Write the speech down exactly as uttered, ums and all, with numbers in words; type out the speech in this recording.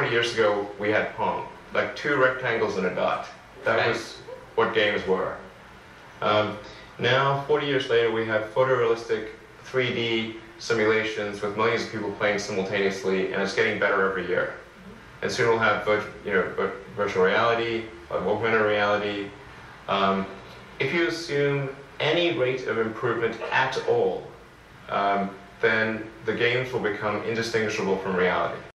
forty years ago, we had Pong, like two rectangles and a dot. That Right. was what games were. Um, now, forty years later, we have photorealistic three D simulations with millions of people playing simultaneously, and it's getting better every year. And soon we'll have virtu you know, virtual reality, augmented reality. Um, if you assume any rate of improvement at all, um, then the games will become indistinguishable from reality.